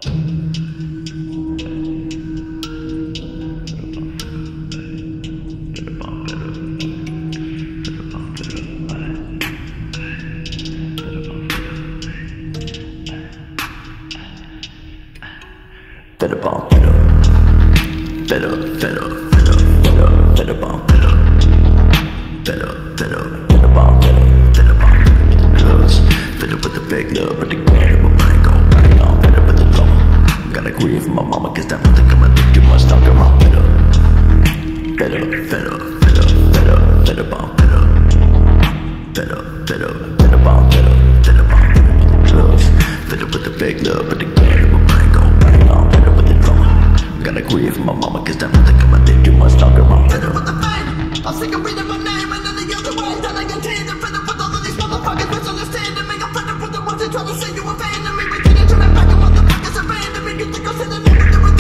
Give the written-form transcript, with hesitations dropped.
Better bomb, better bomb, better bomb, better bomb, with the drugs, better with the big love, but the grand in my brain go bang on, better with the drama. Gotta grieve for my mama, cause that mother come and think too much, talk her mom, better bomb, better bomb, with the drugs, better with the big love, but the grand in my brain go bang on, better with the drama. Gotta grieve for my mama, cause that mother come and think too much, talk her mom, better with the fame. I'm sick of reading my name and any other way that I contain and fed up with all of these motherfuckers misunderstanding me. I'm fed up with the ones that try to say you abandon me, but you didn't turn it back and motherfuckers abandon me. You think I'm sitting there with the